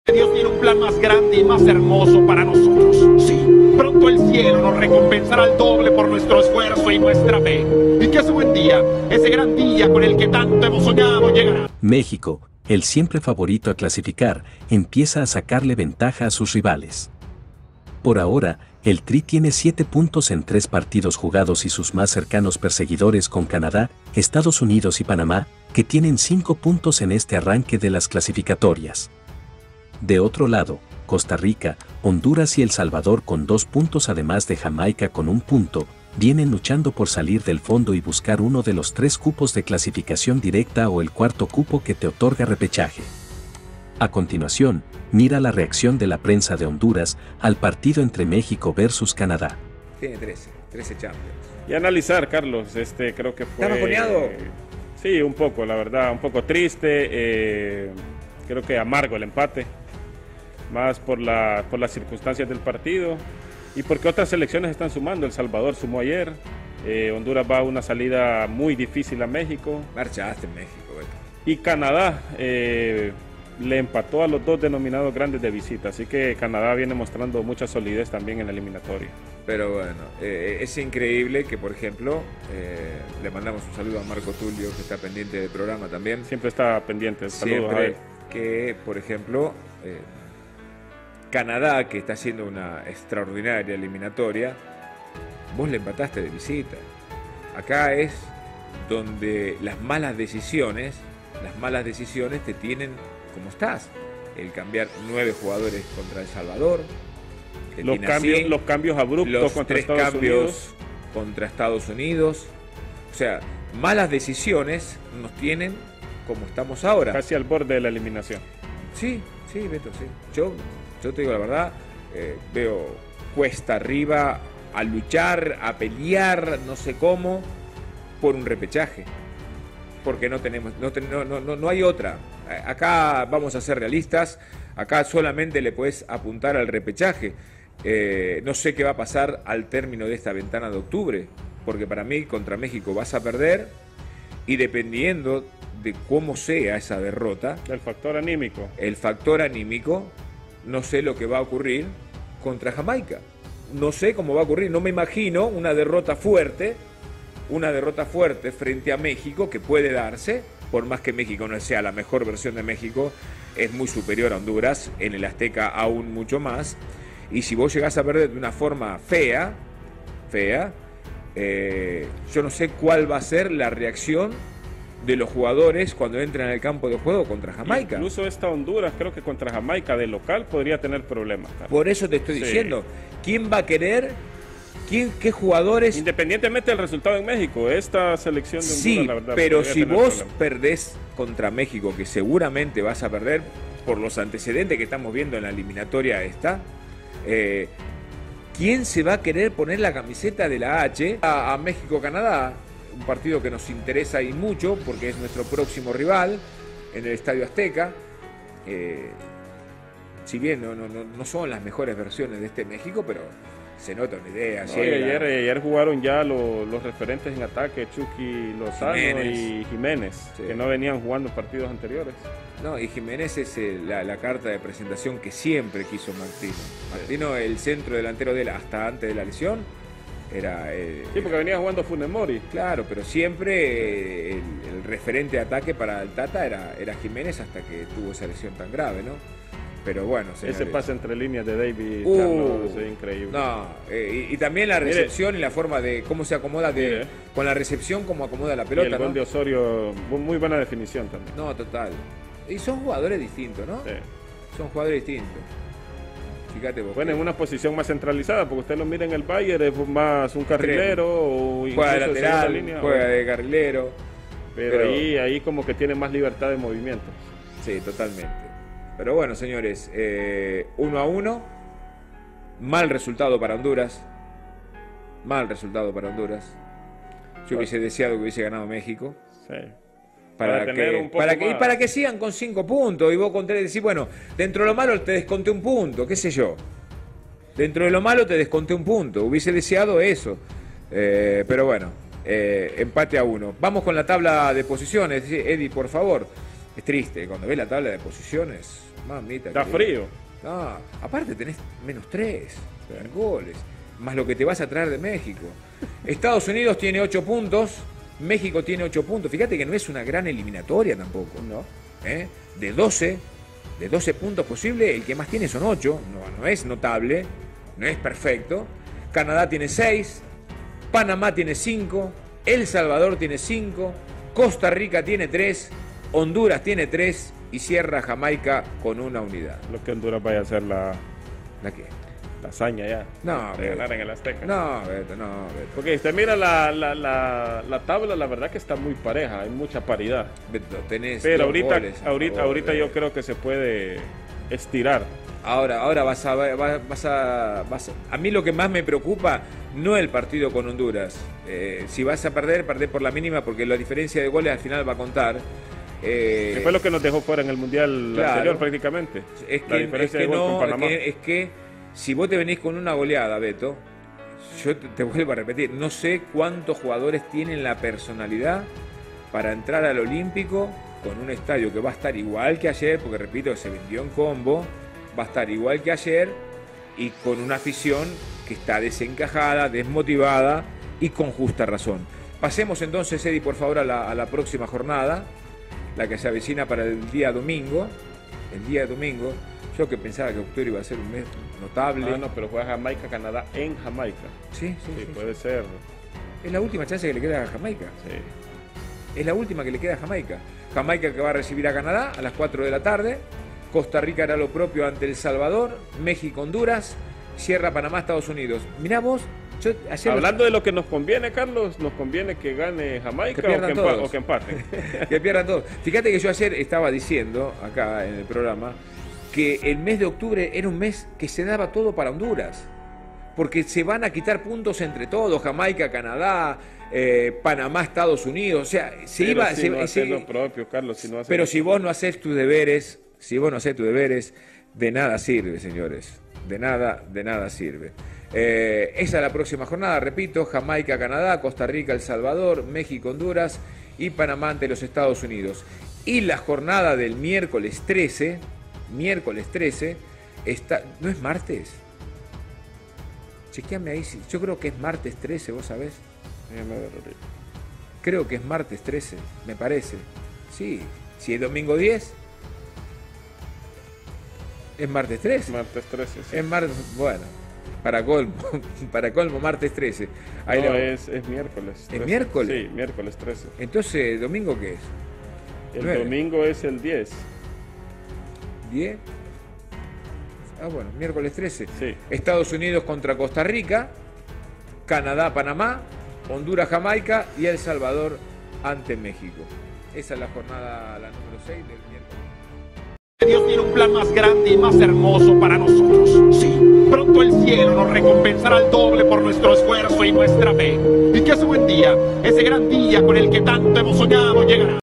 Dios tiene un plan más grande y más hermoso para nosotros. Sí, pronto el cielo nos recompensará al doble por nuestro esfuerzo y nuestra fe. Y que ese buen día, ese gran día con el que tanto hemos soñado, llegará. México, el siempre favorito a clasificar, empieza a sacarle ventaja a sus rivales. Por ahora, el Tri tiene 7 puntos en 3 partidos jugados y sus más cercanos perseguidores con Canadá, Estados Unidos y Panamá, que tienen 5 puntos en este arranque de las clasificatorias. De otro lado, Costa Rica, Honduras y El Salvador con 2 puntos además de Jamaica con 1 punto, vienen luchando por salir del fondo y buscar uno de los 3 cupos de clasificación directa o el cuarto cupo que te otorga repechaje. A continuación, mira la reacción de la prensa de Honduras al partido entre México versus Canadá. Tiene 13 Champions. Y analizar, Carlos, creo que fue... ¿Está bajoneado? Sí, un poco, la verdad, un poco triste, creo que amargo el empate, más por las circunstancias del partido y porque otras selecciones están sumando. El Salvador sumó ayer, Honduras va a una salida muy difícil a México. Marchaste en México, Beto. Y Canadá le empató a los 2 denominados grandes de visita, así que Canadá viene mostrando mucha solidez también en la eliminatoria. Pero bueno, es increíble que, por ejemplo, le mandamos un saludo a Marco Tulio, que está pendiente del programa también. Siempre está pendiente, saludos a él. Que, por ejemplo, Canadá, que está haciendo una extraordinaria eliminatoria, vos le empataste de visita. Acá es donde las malas decisiones te tienen como estás. El cambiar 9 jugadores contra El Salvador, los cambios abruptos contra Estados Unidos. Contra Estados Unidos. O sea, malas decisiones nos tienen como estamos ahora. Casi al borde de la eliminación. Sí, Beto, sí. Yo te digo la verdad, veo cuesta arriba a luchar, a pelear, no sé cómo, por un repechaje. Porque no hay otra. Acá vamos a ser realistas, acá solamente le puedes apuntar al repechaje. No sé qué va a pasar al término de esta ventana de octubre, porque para mí contra México vas a perder y dependiendo de cómo sea esa derrota, el factor anímico, no sé lo que va a ocurrir contra Jamaica. No sé cómo va a ocurrir, no me imagino una derrota fuerte frente a México, que puede darse, por más que México no sea la mejor versión de México, es muy superior a Honduras, en el Azteca aún mucho más, y si vos llegás a perder de una forma fea, yo no sé cuál va a ser la reacción de los jugadores cuando entran al campo de juego contra Jamaica. Incluso esta Honduras, creo que contra Jamaica de local podría tener problemas, Carlos. Por eso te estoy diciendo, ¿quién va a querer? ¿Qué jugadores? Independientemente del resultado en México, esta selección de Honduras, sí, la verdad, pero si vos perdés contra México, que seguramente vas a perder por los antecedentes que estamos viendo en la eliminatoria esta, ¿quién se va a querer poner la camiseta de la H a México-Canadá? Un partido que nos interesa y mucho porque es nuestro próximo rival en el Estadio Azteca. Si bien no son las mejores versiones de este México, pero se nota una idea. No, ayer jugaron ya los referentes en ataque, Chucky Lozano y Jiménez, que no venían jugando partidos anteriores. No, y Jiménez es la carta de presentación que siempre quiso Martino. Martino, el centro delantero de él hasta antes de la lesión, era... sí, porque venía jugando Funes Mori. Claro, pero siempre el referente de ataque para el Tata era Jiménez hasta que tuvo esa lesión tan grave, ¿no? Pero bueno, señores, ese pase entre líneas de David Carlos es increíble. No, y también la recepción y la forma de cómo se acomoda con la recepción, cómo acomoda la pelota. Y el gol de Osorio, muy buena definición también. No, total. Y son jugadores distintos, ¿no? Sí. Son jugadores distintos. Fíjate vos. Bueno, en una posición más centralizada, porque usted lo mira en el Bayern, es más un carrilero. O juega de lateral, juega de carrilero. Pero ahí como que tiene más libertad de movimiento. Sí, totalmente. Pero bueno, señores, 1-1. Mal resultado para Honduras. Yo hubiese deseado que hubiese ganado México. Sí. Para que sigan con 5 puntos. Y vos decís, bueno, dentro de lo malo te desconté un punto, qué sé yo. Dentro de lo malo te desconté un punto. Hubiese deseado eso. Pero bueno, empate a 1. Vamos con la tabla de posiciones. Eddie, por favor. Es triste, cuando ves la tabla de posiciones, Mamita. Está querida. frío. No, aparte tenés -3 en goles, más lo que te vas a traer de México. Estados Unidos tiene 8 puntos, México tiene 8 puntos. Fíjate que no es una gran eliminatoria tampoco. No. De 12 puntos posibles, el que más tiene son 8. No es notable, no es perfecto. Canadá tiene 6, Panamá tiene 5, El Salvador tiene 5, Costa Rica tiene 3, Honduras tiene 3 y cierra Jamaica con una unidad. Lo que Honduras vaya a hacer ¿La qué? la hazaña ya. No, de ganar en el Azteca. No, Beto. Porque usted mira la tabla, la verdad que está muy pareja, hay mucha paridad. Beto, tenés Pero dos goles a favor, ahorita yo creo que se puede estirar. Ahora vas a ver, a mí lo que más me preocupa no el partido con Honduras. Si vas a perder por la mínima, porque la diferencia de goles al final va a contar. Que fue lo que nos dejó fuera en el Mundial anterior prácticamente. La diferencia de gol con Panamá. Es que si vos te venís con una goleada, Beto, yo te vuelvo a repetir, no sé cuántos jugadores tienen la personalidad para entrar al Olímpico con un estadio que va a estar igual que ayer, porque repito, se vendió en combo, va a estar igual que ayer y con una afición que está desencajada, desmotivada y con justa razón. Pasemos entonces, Eddie, por favor, a la próxima jornada, la que se avecina para el día domingo. El día domingo, yo que pensaba que octubre iba a ser un mes notable. No, pero juega Jamaica, Canadá en Jamaica. Sí, puede ser. Es la última chance que le queda a Jamaica. Sí. Es la última que le queda a Jamaica. Jamaica que va a recibir a Canadá a las 4 de la tarde. Costa Rica hará lo propio ante El Salvador. México, Honduras. Cierra Panamá, Estados Unidos. Mirá vos. Hablando de lo que nos conviene, Carlos, nos conviene que gane Jamaica o que empaten. Que pierdan todos. Fíjate que yo ayer estaba diciendo, acá en el programa, que el mes de octubre era un mes que se daba todo para Honduras. Porque se van a quitar puntos entre todos, Jamaica, Canadá, Panamá, Estados Unidos. O sea, lo propio, Carlos. Si vos no haces tus deberes, de nada sirve, señores. De nada sirve. Esa es la próxima jornada, repito, Jamaica, Canadá, Costa Rica, El Salvador, México, Honduras y Panamá ante los Estados Unidos. Y la jornada del miércoles 13, ¿no es martes? Chequeame ahí, yo creo que es martes 13, ¿vos sabés? Creo que es martes 13, me parece. Sí, si es domingo 10, es martes 13. Martes 13, sí. Es martes, bueno. Para colmo, martes 13. Ahí es miércoles 13. ¿Es miércoles? Sí, miércoles 13. Entonces, ¿domingo qué es? El 9. domingo es el 10. ¿10? Ah, bueno, miércoles 13. Sí. Estados Unidos contra Costa Rica, Canadá, Panamá, Honduras, Jamaica y El Salvador ante México. Esa es la jornada, la número 6 del miércoles. Dios tiene un plan más grande y más hermoso para nosotros. Sí, pronto el cielo nos recompensará al doble por nuestro esfuerzo y nuestra fe. Y que ese buen día, ese gran día con el que tanto hemos soñado, llegará.